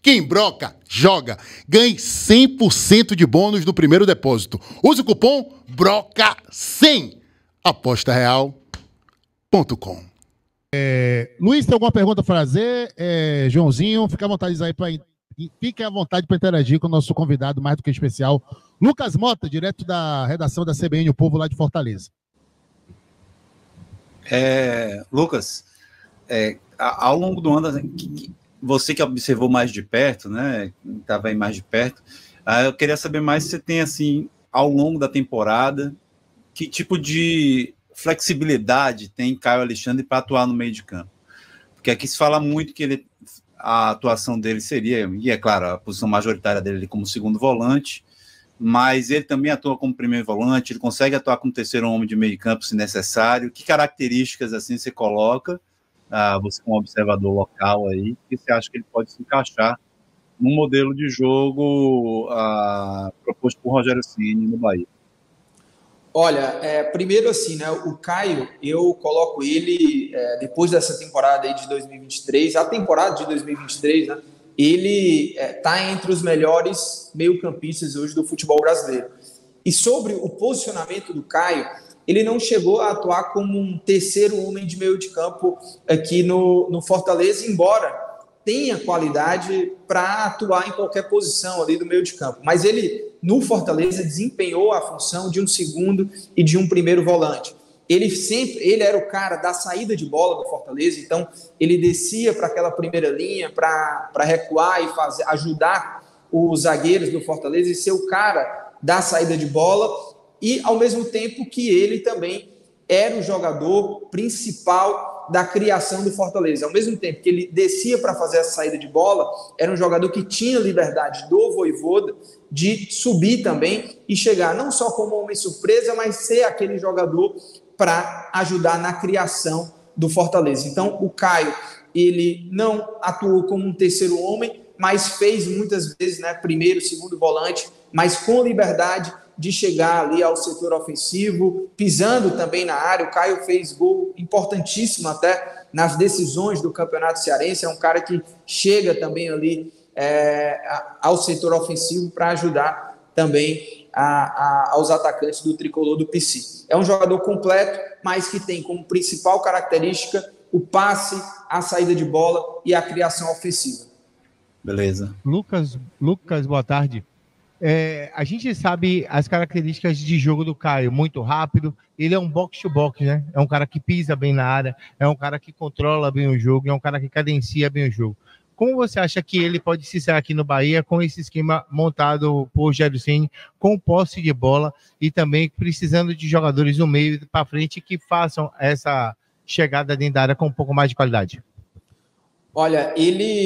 Quem broca, joga. Ganhe 100% de bônus no primeiro depósito. Use o cupom BROCA100. apostareal.com. Luiz, tem alguma pergunta para fazer? Joãozinho, fique à vontade para interagir com o nosso convidado mais do que especial, Lucas Mota, direto da redação da CBN O Povo lá de Fortaleza. Lucas, ao longo do ano, você que observou mais de perto, né, estava aí mais de perto, eu queria saber mais se você tem, assim, ao longo da temporada, que tipo de flexibilidade tem Caio Alexandre para atuar no meio de campo. Porque aqui se fala muito que a atuação dele seria, e é claro, a posição majoritária dele como segundo volante, mas ele também atua como primeiro volante, ele consegue atuar como terceiro homem de meio de campo se necessário. Que características assim você coloca, você como observador local aí, que você acha que ele pode se encaixar no modelo de jogo proposto por Rogério Ceni no Bahia? Olha, primeiro assim, né, o Caio, eu coloco ele, depois dessa temporada aí de 2023, a temporada de 2023, né, ele está entre os melhores meio-campistas hoje do futebol brasileiro. E sobre o posicionamento do Caio, ele não chegou a atuar como um terceiro homem de meio de campo aqui no Fortaleza, embora tenha qualidade para atuar em qualquer posição ali do meio de campo. Mas ele, no Fortaleza, desempenhou a função de um segundo e de um primeiro volante. Ele era o cara da saída de bola do Fortaleza, então ele descia para aquela primeira linha para recuar e ajudar os zagueiros do Fortaleza e ser o cara da saída de bola, e ao mesmo tempo que ele também era o jogador principal da criação do Fortaleza. Ao mesmo tempo que ele descia para fazer essa saída de bola, era um jogador que tinha liberdade do Vojvoda de subir também e chegar não só como homem surpresa, mas ser aquele jogador para ajudar na criação do Fortaleza. Então, o Caio, ele não atuou como um terceiro homem, mas fez muitas vezes, né, primeiro, segundo volante, mas com liberdade de chegar ali ao setor ofensivo, pisando também na área. O Caio fez gol importantíssimo até nas decisões do Campeonato Cearense, é um cara que chega também ali ao setor ofensivo para ajudar também aos atacantes do tricolor do PC. É um jogador completo, mas que tem como principal característica o passe, a saída de bola e a criação ofensiva. Beleza. Lucas, boa tarde. A gente sabe as características de jogo do Caio, muito rápido, ele é um box-to-box, né? É um cara que pisa bem na área, é um cara que controla bem o jogo, é um cara que cadencia bem o jogo. Como você acha que ele pode se sair aqui no Bahia com esse esquema montado por Rogério Ceni, com posse de bola e também precisando de jogadores no meio para frente que façam essa chegada dentro da área com um pouco mais de qualidade? Olha,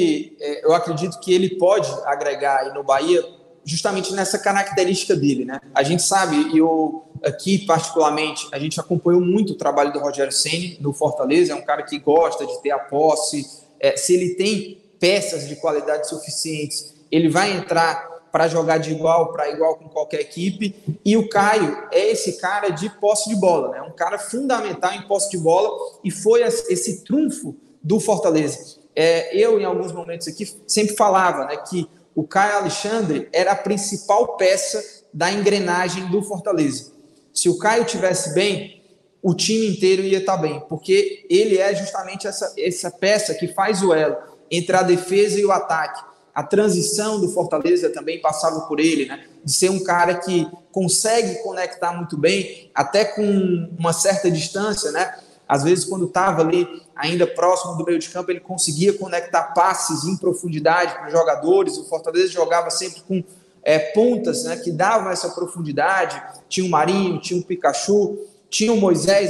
eu acredito que ele pode agregar aí no Bahia justamente nessa característica dele, né? A gente sabe, e eu aqui particularmente, a gente acompanhou muito o trabalho do Rogério Ceni no Fortaleza, é um cara que gosta de ter a posse, se ele tem peças de qualidade suficientes, ele vai entrar para jogar de igual para igual com qualquer equipe, e o Caio é esse cara de posse de bola, né? Um cara fundamental em posse de bola, e foi esse trunfo do Fortaleza. Eu, em alguns momentos aqui, sempre falava, né, que o Caio Alexandre era a principal peça da engrenagem do Fortaleza. Se o Caio estivesse bem, o time inteiro ia estar bem, porque ele é justamente essa peça que faz o elo entre a defesa e o ataque. A transição do Fortaleza também passava por ele, né? De ser um cara que consegue conectar muito bem, até com uma certa distância, né? Às vezes, quando estava ali ainda próximo do meio de campo, ele conseguia conectar passes em profundidade para os jogadores. O Fortaleza jogava sempre com pontas, né, que davam essa profundidade. Tinha o Marinho, tinha o Pikachu, tinha o Moisés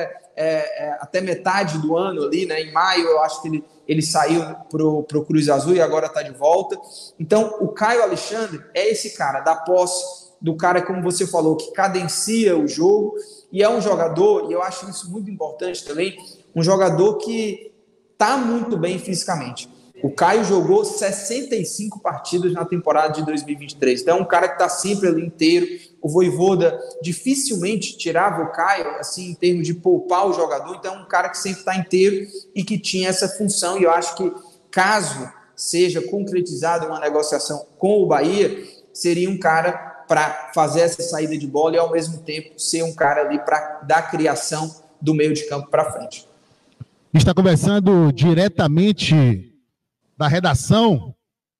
até metade do ano ali, né? Em maio, eu acho que ele saiu pro Cruz Azul e agora está de volta. Então, o Caio Alexandre é esse cara da posse, do cara, como você falou, que cadencia o jogo, e é um jogador, e eu acho isso muito importante também, um jogador que está muito bem fisicamente. O Caio jogou 65 partidas na temporada de 2023, então é um cara que está sempre ali inteiro. O Vojvoda dificilmente tirava o Caio, assim, em termos de poupar o jogador, então é um cara que sempre está inteiro e que tinha essa função, e eu acho que caso seja concretizada uma negociação com o Bahia, seria um cara para fazer essa saída de bola e, ao mesmo tempo, ser um cara ali para dar criação do meio de campo para frente. Está conversando diretamente da redação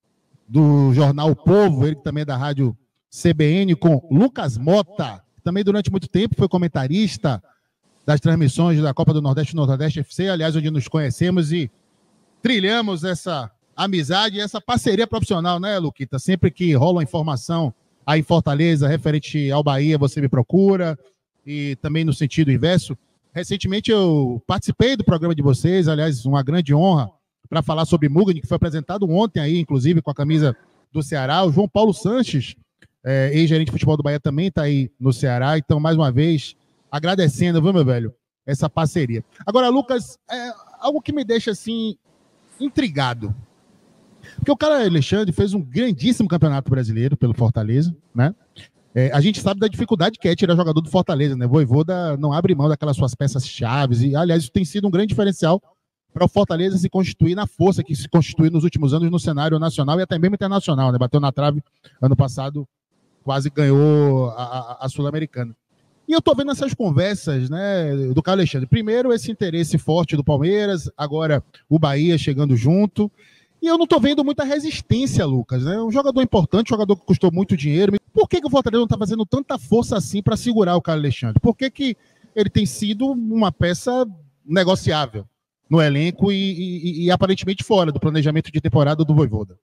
do jornal O Povo, ele também é da rádio CBN, com Lucas Mota, que também durante muito tempo foi comentarista das transmissões da Copa do Nordeste e Nordeste FC, aliás, onde nos conhecemos e trilhamos essa amizade e essa parceria profissional, né, Luquita? Sempre que rola uma informação aí em Fortaleza referente ao Bahia, você me procura, e também no sentido inverso. Recentemente eu participei do programa de vocês, aliás, uma grande honra, para falar sobre Mugni, que foi apresentado ontem aí, inclusive, com a camisa do Ceará. O João Paulo Sanches, ex-gerente de futebol do Bahia, também está aí no Ceará. Então, mais uma vez, agradecendo, viu, meu velho, essa parceria. Agora, Lucas, algo que me deixa, assim, intrigado. Porque o cara Alexandre fez um grandíssimo campeonato brasileiro pelo Fortaleza, né? A gente sabe da dificuldade que é tirar jogador do Fortaleza, né? Vojvoda não abre mão daquelas suas peças chaves e, aliás, isso tem sido um grande diferencial para o Fortaleza se constituir na força que se constituiu nos últimos anos no cenário nacional e até mesmo internacional, né? Bateu na trave ano passado, quase ganhou a Sul-Americana. E eu tô vendo essas conversas, né, do Carlos Alexandre. Primeiro, esse interesse forte do Palmeiras, agora o Bahia chegando junto. E eu não tô vendo muita resistência, Lucas, né? Um jogador importante, um jogador que custou muito dinheiro. Por que o Fortaleza não tá fazendo tanta força assim para segurar o Carlos Alexandre? Por que ele tem sido uma peça negociável no elenco e aparentemente fora do planejamento de temporada do Vojvoda?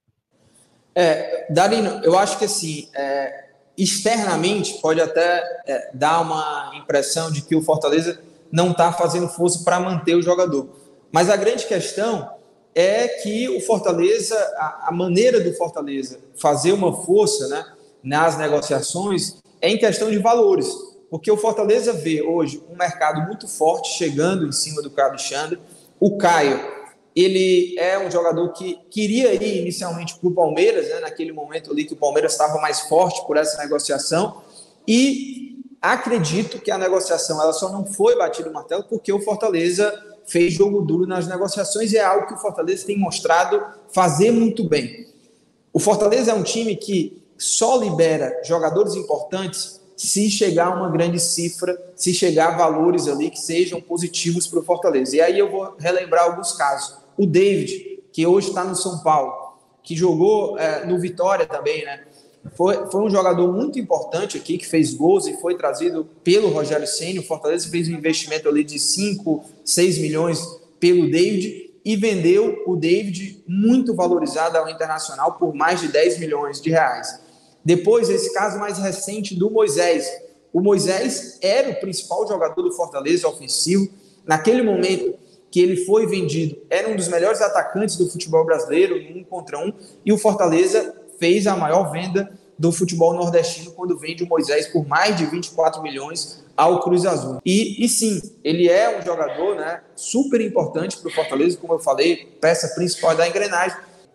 Darino, eu acho que assim, externamente pode até dar uma impressão de que o Fortaleza não está fazendo força para manter o jogador. Mas a grande questão é que o Fortaleza, a maneira do Fortaleza fazer uma força, né, nas negociações é em questão de valores. Porque o Fortaleza vê hoje um mercado muito forte chegando em cima do Carlos Alexandre. O Caio, ele é um jogador que queria ir inicialmente para o Palmeiras, né, naquele momento ali que o Palmeiras estava mais forte por essa negociação, e acredito que a negociação ela só não foi batida no martelo porque o Fortaleza fez jogo duro nas negociações e é algo que o Fortaleza tem mostrado fazer muito bem. O Fortaleza é um time que só libera jogadores importantes se chegar a uma grande cifra, se chegar a valores ali que sejam positivos para o Fortaleza. E aí eu vou relembrar alguns casos. O David, que hoje está no São Paulo, que jogou no Vitória também, né? Foi um jogador muito importante aqui, que fez gols e foi trazido pelo Rogério Ceni. O Fortaleza fez um investimento ali de 5, 6 milhões pelo David e vendeu o David muito valorizado ao Internacional por mais de 10 milhões de reais. Depois, esse caso mais recente do Moisés. O Moisés era o principal jogador do Fortaleza ofensivo. Naquele momento que ele foi vendido, era um dos melhores atacantes do futebol brasileiro, 1 contra 1, e o Fortaleza fez a maior venda do futebol nordestino quando vende o Moisés por mais de 24 milhões ao Cruz Azul. E sim, ele é um jogador, né, super importante para o Fortaleza, como eu falei, peça principal da engrenagem.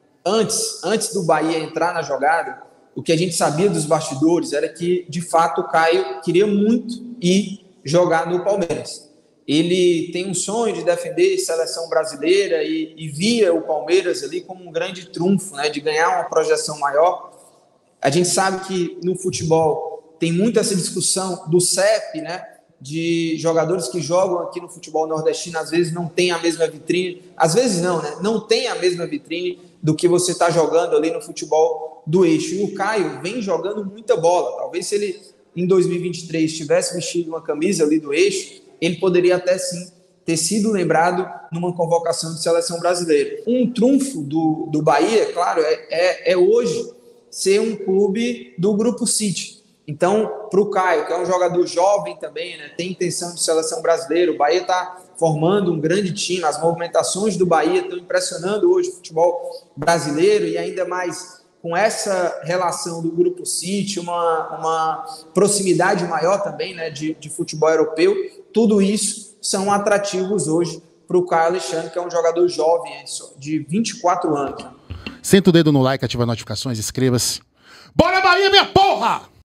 Antes do Bahia entrar na jogada, o que a gente sabia dos bastidores era que, de fato, o Caio queria muito ir jogar no Palmeiras. Ele tem um sonho de defender a seleção brasileira e via o Palmeiras ali como um grande trunfo, né, de ganhar uma projeção maior. A gente sabe que no futebol tem muito essa discussão do CEP, né, de jogadores que jogam aqui no futebol nordestino, às vezes não tem a mesma vitrine, às vezes não, né, não tem a mesma vitrine do que você está jogando ali no futebol do eixo. E o Caio vem jogando muita bola. Talvez se ele, em 2023, tivesse vestido uma camisa ali do eixo, ele poderia até sim ter sido lembrado numa convocação de seleção brasileira. Um trunfo do Bahia, claro, é hoje ser um clube do Grupo City. Então, para o Caio, que é um jogador jovem também, né, tem intenção de seleção brasileira, o Bahia está formando um grande time, as movimentações do Bahia estão impressionando hoje o futebol brasileiro, e ainda mais com essa relação do Grupo City, uma proximidade maior também, né, de futebol europeu. Tudo isso são atrativos hoje para o Caio Alexandre, que é um jogador jovem, de 24 anos. Senta o dedo no like, ativa as notificações, inscreva-se. Bora Bahia, minha porra!